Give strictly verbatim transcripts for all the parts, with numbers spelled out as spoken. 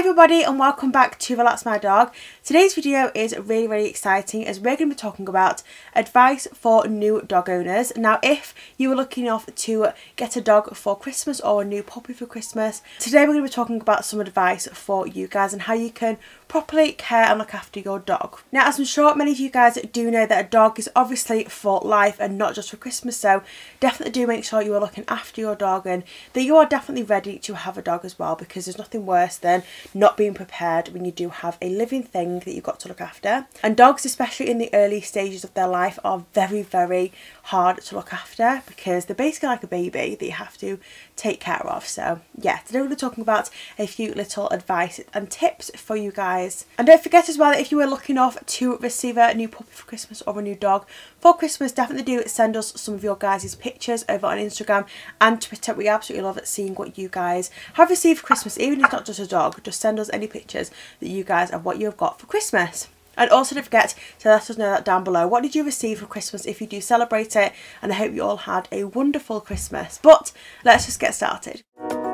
everybody and welcome back to Relax My Dog. Today's video is really really exciting as we're going to be talking about advice for new dog owners. Now if you were looking off to get a dog for Christmas or a new puppy for Christmas, today we're going to be talking about some advice for you guys and how you can properly care and look after your dog. Now as I'm sure many of you guys do know that a dog is obviously for life and not just for Christmas, so definitely do make sure you are looking after your dog and that you are definitely ready to have a dog as well, because there's nothing worse than not being prepared when you do have a living thing that you've got to look after. And dogs, especially in the early stages of their life, are very very hard to look after because they're basically like a baby that you have to take care of. So yeah, today we're going to be talking about a few little advice and tips for you guys. And don't forget as well that if you were looking off to receive a new puppy for Christmas or a new dog for Christmas, definitely do send us some of your guys' pictures over on Instagram and Twitter. We absolutely love seeing what you guys have received for Christmas, even if it's not just a dog. Just send us any pictures that you guys of what you've got for Christmas. And also don't forget to let us know that down below. What did you receive for Christmas if you do celebrate it? And I hope you all had a wonderful Christmas. But let's just get started.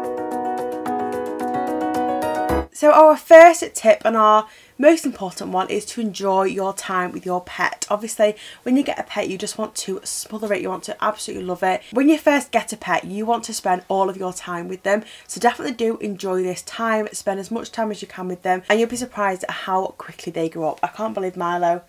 So our first tip and our most important one is to enjoy your time with your pet. Obviously when you get a pet you just want to smother it, you want to absolutely love it. When you first get a pet you want to spend all of your time with them, so definitely do enjoy this time, spend as much time as you can with them and you'll be surprised at how quickly they grow up. I can't believe Milo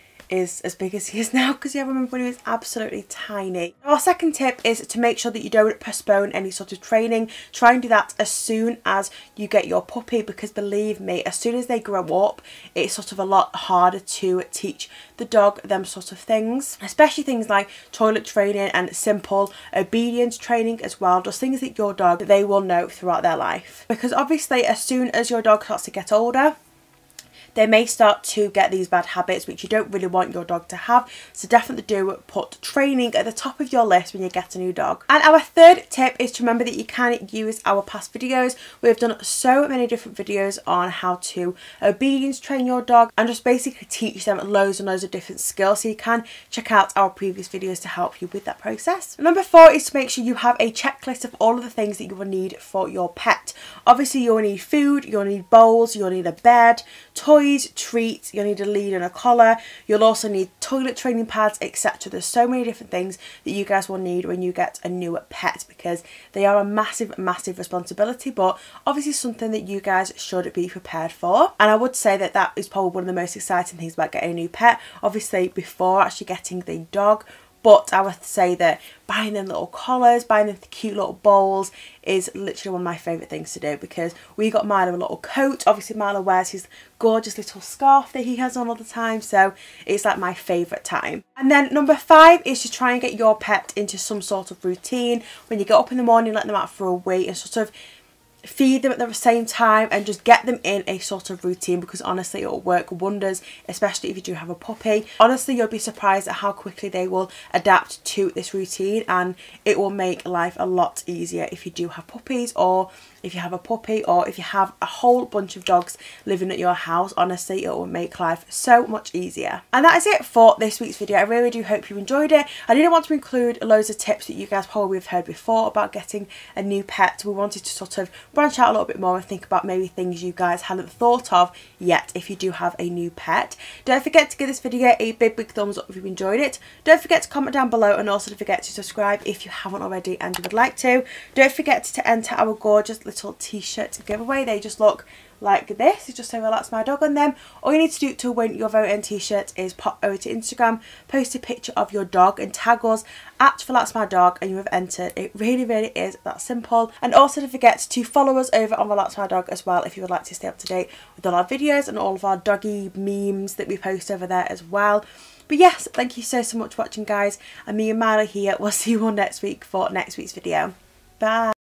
is as big as he is now, because yeah, I remember when he was absolutely tiny. Our second tip is to make sure that you don't postpone any sort of training. Try and do that as soon as you get your puppy, because believe me, as soon as they grow up it's sort of a lot harder to teach the dog them sort of things, especially things like toilet training and simple obedience training as well, just things that your dog they will know throughout their life. Because obviously as soon as your dog starts to get older they may start to get these bad habits which you don't really want your dog to have, so definitely do put training at the top of your list when you get a new dog. And our third tip is to remember that you can use our past videos. We've done so many different videos on how to obedience train your dog and just basically teach them loads and loads of different skills, so you can check out our previous videos to help you with that process. Number four is to make sure you have a checklist of all of the things that you will need for your pet. Obviously you'll need food, you'll need bowls, you'll need a bed, toys, treats, you'll need a lead and a collar, you'll also need toilet training pads, etc. There's so many different things that you guys will need when you get a new pet, because they are a massive massive responsibility, but obviously something that you guys should be prepared for. And I would say that that is probably one of the most exciting things about getting a new pet, obviously before actually getting the dog. But I would say that buying them little collars, buying them cute little bowls is literally one of my favourite things to do, because we got Milo a little coat. Obviously Milo wears his gorgeous little scarf that he has on all the time, so it's like my favourite time. And then number five is to try and get your pet into some sort of routine. When you get up in the morning, let them out for a wee and sort of feed them at the same time and just get them in a sort of routine, because honestly it will work wonders, especially if you do have a puppy. Honestly you'll be surprised at how quickly they will adapt to this routine, and it will make life a lot easier if you do have puppies, or if you have a puppy, or if you have a whole bunch of dogs living at your house. Honestly it will make life so much easier. And that is it for this week's video. I really do hope you enjoyed it. I didn't want to include loads of tips that you guys probably have heard before about getting a new pet. We wanted to sort of branch out a little bit more and think about maybe things you guys hadn't thought of yet if you do have a new pet. Don't forget to give this video a big big thumbs up if you enjoyed it. Don't forget to comment down below, and also don't forget to subscribe if you haven't already and you would like to. Don't forget to enter our gorgeous little t-shirt giveaway. They just look like this. It's just say Relax My Dog on them. All you need to do to win your very own t-shirt is pop over to Instagram, post a picture of your dog and tag us at Relax My Dog and you have entered. It really really is that simple. And also don't forget to follow us over on Relax My Dog as well if you would like to stay up to date with all our videos and all of our doggy memes that we post over there as well. But yes, thank you so so much for watching guys, and me and Milo here. We'll see you all next week for next week's video. Bye.